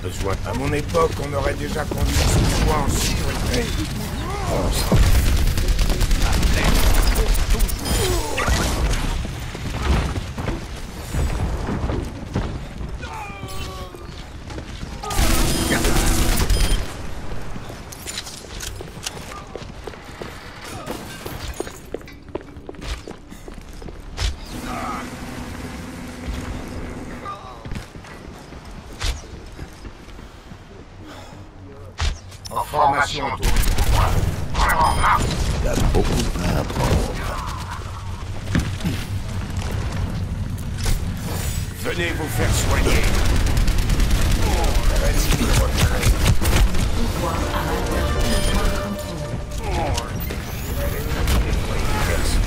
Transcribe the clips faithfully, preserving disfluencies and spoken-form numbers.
besoin. À mon époque, on aurait déjà conduit ce choix en sécurité. On s'en... Formation autour du pouvoir. En avant, marche! Il a beaucoup à apprendre. Venez vous faire soigner. Vas-y, retirez. Pouvoir amateur de point contrôle. Merci.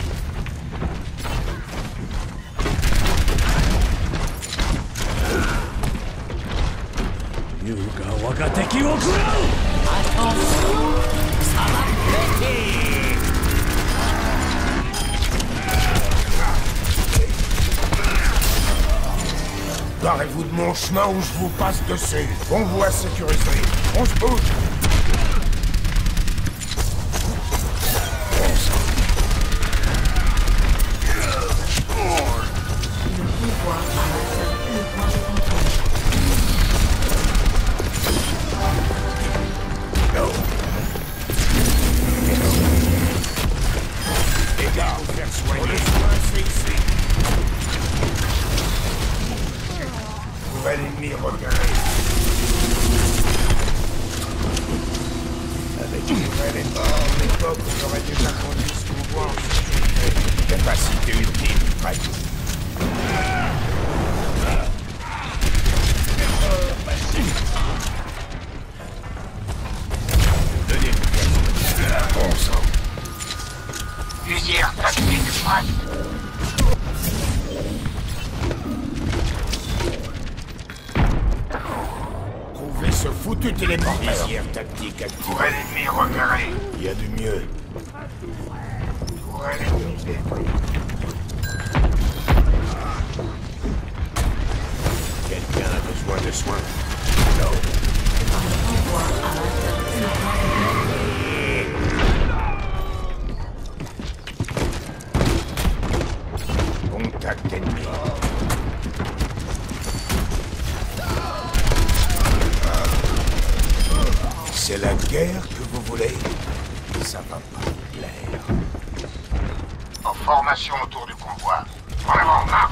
Yuga Wagateki wo kurau! Attention, ça va péter! Barrez-vous de mon chemin ou je vous passe dessus. Convoi sécurisé. On se bouge. Le pouvoir amateur de point contrôle. Les gars, vous faire soigner. C'est ici. Nouvel ennemi repéré. Avec une nouvelle époque, on aurait déjà conduit ce pouvoir en sécurité. Capacité ultime, prête. Donnez-vous. On sent. Fusière tactique, prête. Trouvez ce foutu téléporteur. Visière tactique activée. Pour l'ennemi repéré. Il y a du mieux. Pour l'ennemi détruit. Quelqu'un a besoin de soins. Non. Pouvoir amateur de point contrôle. Contact ennemi. C'est la guerre que vous voulez? Ça va pas vous plaire. En formation autour du convoi. En avant, marche!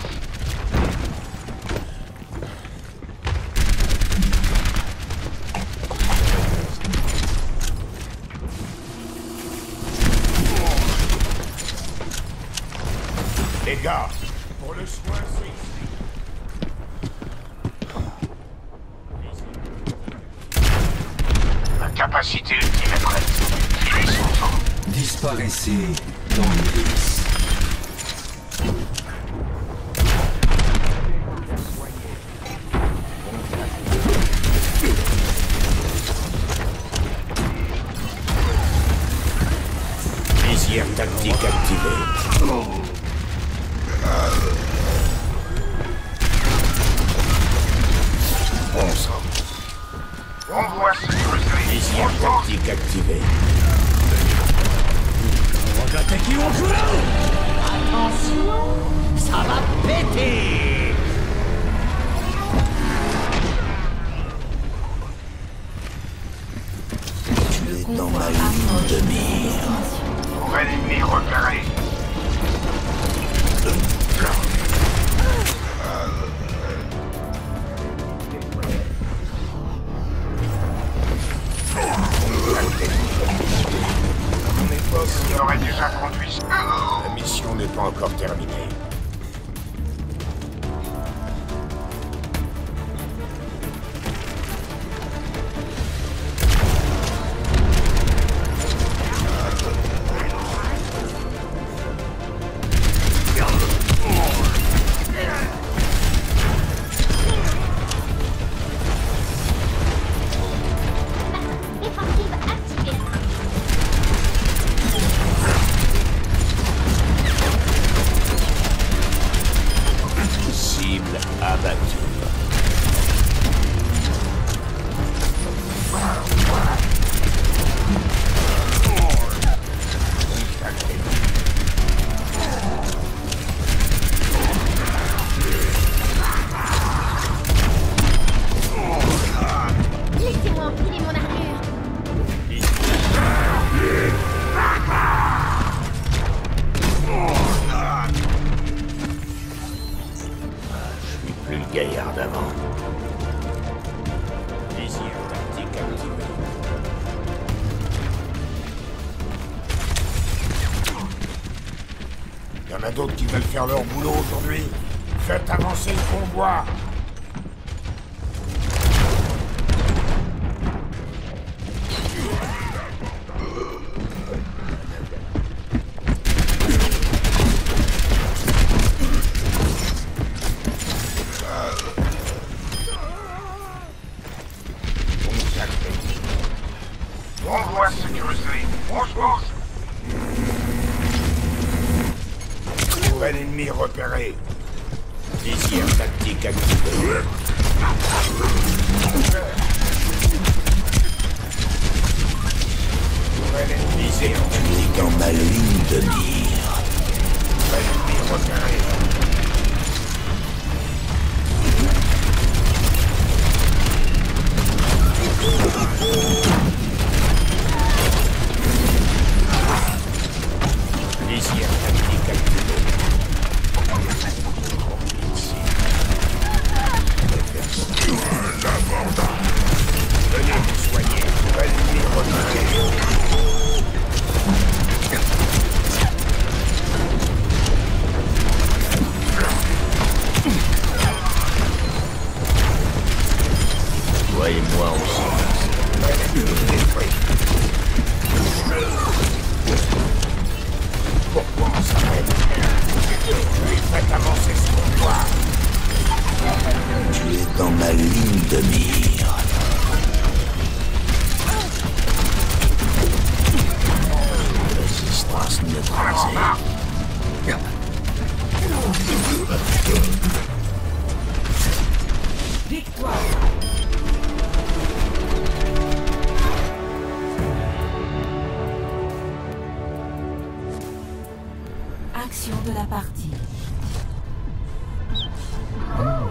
Les gars, pour le soin, c'est ici. La capacité ultime est prête. Filez son sang. Disparaissez dans l'hélice. Visière tactique activée. On sent. On voit sécurisé. Visière tactique activée. Wagateki wo kurau! Attention, ça va péter! Tu es dans ma ligne de mire. Nouvel ennemi repéré. À mon époque, on aurait déjà conduit. La mission n'est pas encore terminée. Il y en a d'autres qui veulent faire leur boulot aujourd'hui. Faites avancer le convoi. Convoi sécurisé. Bouge, bouge. Nouvel ennemi repéré. Désir tactique activé. Nouvel ennemi Tu es dans ma ligne de mire. Nouvel ennemi repéré. Désir tactique activé. Venez vous soigner. Nouvel ennemi repéré. Toi et moi ensemble. Nouvel ennemi détruit. Pourquoi on s'arrête? Puis faites avancer ce convoi. Tu es dans ma ligne de mire. Résistance neutralisée. Victoire. Action de la partie.